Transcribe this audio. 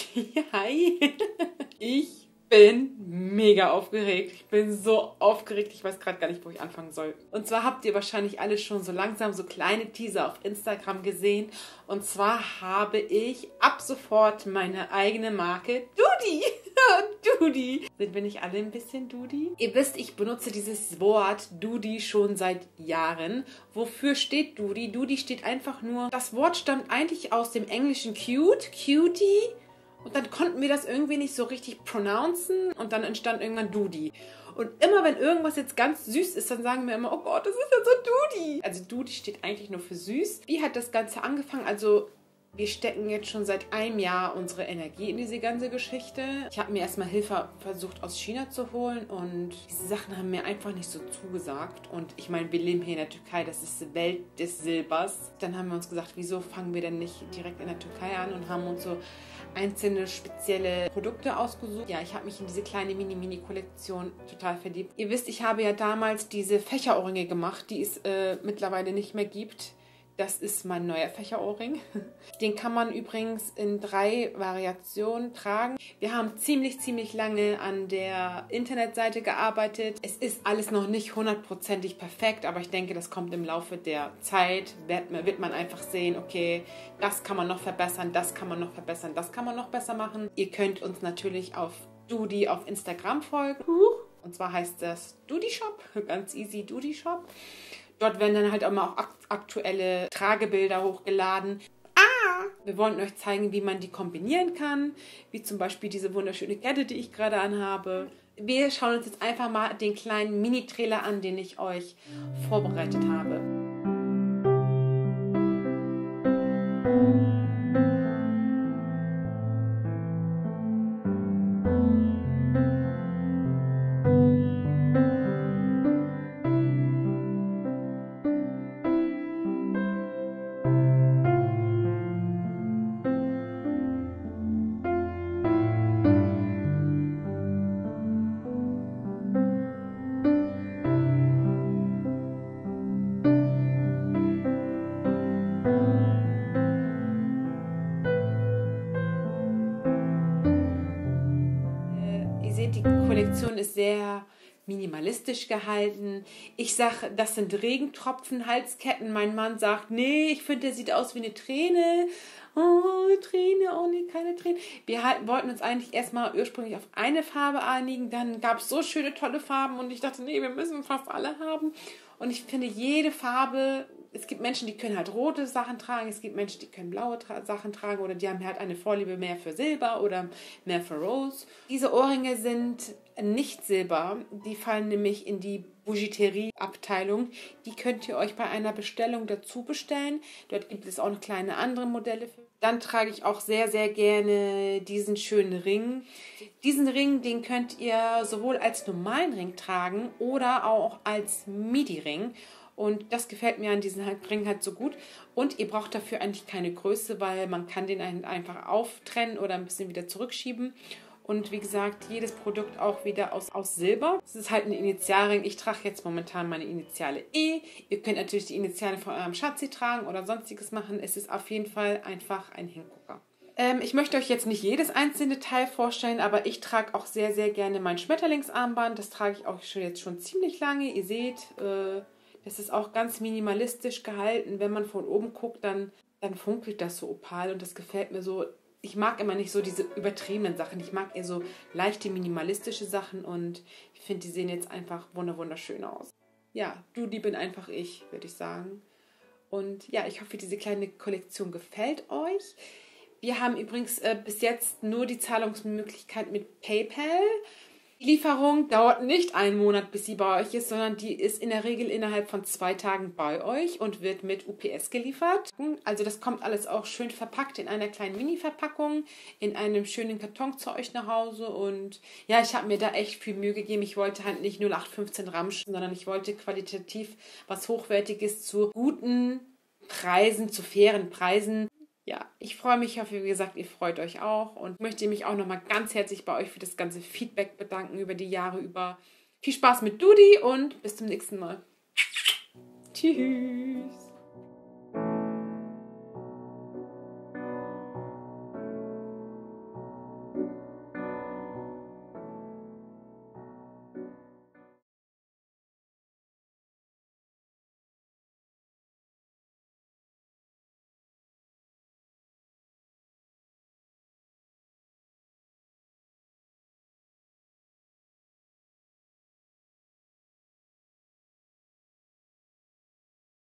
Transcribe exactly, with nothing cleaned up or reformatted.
Hi. Ich bin mega aufgeregt. Ich bin so aufgeregt, ich weiß gerade gar nicht, wo ich anfangen soll. Und zwar habt ihr wahrscheinlich alle schon so langsam so kleine Teaser auf Instagram gesehen. Und zwar habe ich ab sofort meine eigene Marke Dudi. Dudi. Sind wir nicht alle ein bisschen Dudi? Ihr wisst, ich benutze dieses Wort Dudi schon seit Jahren. Wofür steht Dudi? Dudi steht einfach nur, das Wort stammt eigentlich aus dem englischen cute, cutie. Und dann konnten wir das irgendwie nicht so richtig pronouncen und dann entstand irgendwann Dudi. Und immer wenn irgendwas jetzt ganz süß ist, dann sagen wir immer, oh Gott, das ist ja so Dudi. Also Dudi steht eigentlich nur für süß. Wie hat das Ganze angefangen? Also wir stecken jetzt schon seit einem Jahr unsere Energie in diese ganze Geschichte. Ich habe mir erstmal Hilfe versucht aus China zu holen und diese Sachen haben mir einfach nicht so zugesagt. Und ich meine, wir leben hier in der Türkei, das ist die Welt des Silbers. Dann haben wir uns gesagt, wieso fangen wir denn nicht direkt in der Türkei an und haben uns so einzelne spezielle Produkte ausgesucht. Ja, ich habe mich in diese kleine Mini-Mini-Kollektion total verliebt. Ihr wisst, ich habe ja damals diese Fächerohrringe gemacht, die es äh, mittlerweile nicht mehr gibt. Das ist mein neuer Fächerohrring. Den kann man übrigens in drei Variationen tragen. Wir haben ziemlich, ziemlich lange an der Internetseite gearbeitet. Es ist alles noch nicht hundertprozentig perfekt, aber ich denke, das kommt im Laufe der Zeit. Wird man einfach sehen, okay, das kann man noch verbessern, das kann man noch verbessern, das kann man noch besser machen. Ihr könnt uns natürlich auf Dudi auf Instagram folgen. Und zwar heißt das Dudi Shop, ganz easy Dudi Shop. Dort werden dann halt auch mal auch aktuelle Tragebilder hochgeladen. Ah! Wir wollen euch zeigen, wie man die kombinieren kann. Wie zum Beispiel diese wunderschöne Kette, die ich gerade anhabe. Wir schauen uns jetzt einfach mal den kleinen Mini-Trailer an, den ich euch vorbereitet habe. Die Kollektion ist sehr minimalistisch gehalten. Ich sage, das sind Regentropfen, Halsketten. Mein Mann sagt, nee, ich finde, der sieht aus wie eine Träne. Oh, eine Träne, oh nee, keine Träne. Wir wollten uns eigentlich erstmal ursprünglich auf eine Farbe einigen. Dann gab es so schöne, tolle Farben und ich dachte, nee, wir müssen fast alle haben. Und ich finde, jede Farbe, es gibt Menschen, die können halt rote Sachen tragen, es gibt Menschen, die können blaue tra Sachen tragen oder die haben halt eine Vorliebe mehr für Silber oder mehr für Rose. Diese Ohrringe sind nicht Silber, die fallen nämlich in die Bijouterie-Abteilung. Die könnt ihr euch bei einer Bestellung dazu bestellen. Dort gibt es auch noch kleine andere Modelle. Dann trage ich auch sehr, sehr gerne diesen schönen Ring. Diesen Ring, den könnt ihr sowohl als normalen Ring tragen oder auch als Midi-Ring. Und das gefällt mir an diesem Ring halt so gut. Und ihr braucht dafür eigentlich keine Größe, weil man kann den einfach auftrennen oder ein bisschen wieder zurückschieben. Und wie gesagt, jedes Produkt auch wieder aus, aus Silber. Das ist halt ein Initialring. Ich trage jetzt momentan meine Initiale E. Ihr könnt natürlich die Initiale von eurem Schatzi tragen oder sonstiges machen. Es ist auf jeden Fall einfach ein Hingucker. Ähm, ich möchte euch jetzt nicht jedes einzelne Teil vorstellen, aber ich trage auch sehr, sehr gerne mein Schmetterlingsarmband. Das trage ich auch schon jetzt schon ziemlich lange. Ihr seht, äh, das ist auch ganz minimalistisch gehalten. Wenn man von oben guckt, dann, dann funkelt das so opal und das gefällt mir so. Ich mag immer nicht so diese übertriebenen Sachen. Ich mag eher so leichte, minimalistische Sachen und ich finde, die sehen jetzt einfach wunderschön aus. Ja, Dudi bin einfach ich, würde ich sagen. Und ja, ich hoffe, diese kleine Kollektion gefällt euch. Wir haben übrigens äh, bis jetzt nur die Zahlungsmöglichkeit mit PayPal. Die Lieferung dauert nicht einen Monat, bis sie bei euch ist, sondern die ist in der Regel innerhalb von zwei Tagen bei euch und wird mit U P S geliefert. Also das kommt alles auch schön verpackt in einer kleinen Mini-Verpackung, in einem schönen Karton zu euch nach Hause. Und ja, ich habe mir da echt viel Mühe gegeben. Ich wollte halt nicht null acht fünfzehn ramschen, sondern ich wollte qualitativ was Hochwertiges zu guten Preisen, zu fairen Preisen. Ja, ich freue mich, ich hoffe, wie gesagt, ihr freut euch auch und möchte mich auch nochmal ganz herzlich bei euch für das ganze Feedback bedanken über die Jahre über. Viel Spaß mit Dudi und bis zum nächsten Mal. Tschüss.